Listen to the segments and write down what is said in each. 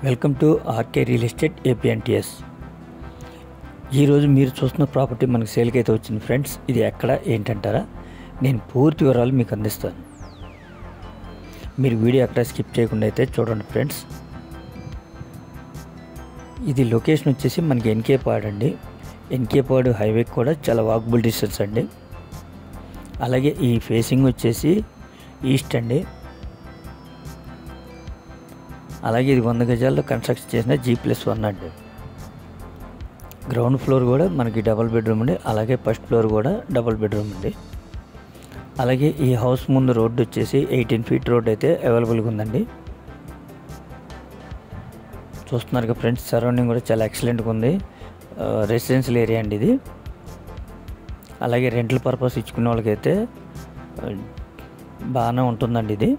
Welcome to RK real estate APNTS. ఈరోజు మీరు చూస్తున్న ప్రాపర్టీ మనకు సేల్కి అయితే వచ్చింది ఫ్రెండ్స్. ఇది ఎక్కడ ఏంటంటారా, నేను పూర్తి వివరాలు మీకు అందిస్తాను. మీరు వీడియో ఎక్కడ స్కిప్ చేయకుండా అయితే చూడండి ఫ్రెండ్స్. ఇది లొకేషన్ వచ్చేసి మనకి ఎన్కేపాడు అండి. ఎన్కేపాడు హైవే కూడా చాలా వాకబుల్ డిస్టెన్స్ అండి. అలాగే ఈ ఫేసింగ్ వచ్చేసి ఈస్ట్ అండి. అలాగే ఇది 100 గజాల్లో కన్స్ట్రక్షన్ చేసిన G+1 అండి. గ్రౌండ్ ఫ్లోర్ కూడా మనకి డబుల్ బెడ్రూమ్ అండి. అలాగే ఫస్ట్ ఫ్లోర్ కూడా డబుల్ బెడ్రూమ్ అండి. అలాగే ఈ హౌస్ ముందు రోడ్డు వచ్చేసి 18 ఫీట్ రోడ్ అయితే అవైలబుల్గా ఉందండి. చూస్తున్నారు కదా ఫ్రెండ్స్, సరౌండింగ్ కూడా చాలా ఎక్సలెంట్గా ఉంది. రెసిడెన్షియల్ ఏరియా అండి ఇది. అలాగే రెంటల్ పర్పస్ ఇచ్చుకునే వాళ్ళకైతే బాగానే ఉంటుందండి ఇది.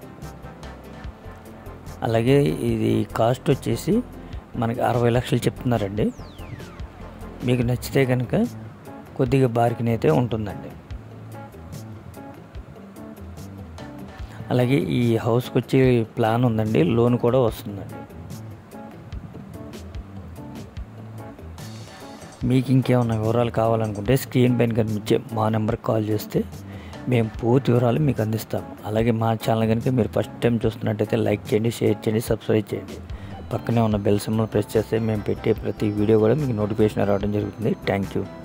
అలాగే ఇది కాస్ట్ వచ్చేసి మనకి 60 లక్షలు చెప్తున్నారండి. మీకు నచ్చితే కనుక కొద్దిగా బార్గెన్ అయితే ఉంటుందండి. అలాగే ఈ హౌస్కి వచ్చి ప్లాన్ ఉందండి, లోన్ కూడా వస్తుందండి. మీకు ఇంకేమైనా వివరాలు కావాలనుకుంటే స్క్రీన్ పైన కనిపించే మా నెంబర్కి కాల్ చేస్తే మేము పూర్తి వివరాలు మీకు అందిస్తాము. అలాగే మా ఛానల్ కనుక మీరు ఫస్ట్ టైం చూస్తున్నట్టయితే లైక్ చేయండి, షేర్ చేయండి, సబ్స్క్రైబ్ చేయండి. పక్కనే ఉన్న బెల్ సింబల్ ప్రెస్ చేస్తే మేము పెట్టే ప్రతి వీడియో కూడా మీకు నోటిఫికేషన్ రావడం జరుగుతుంది. Thank you.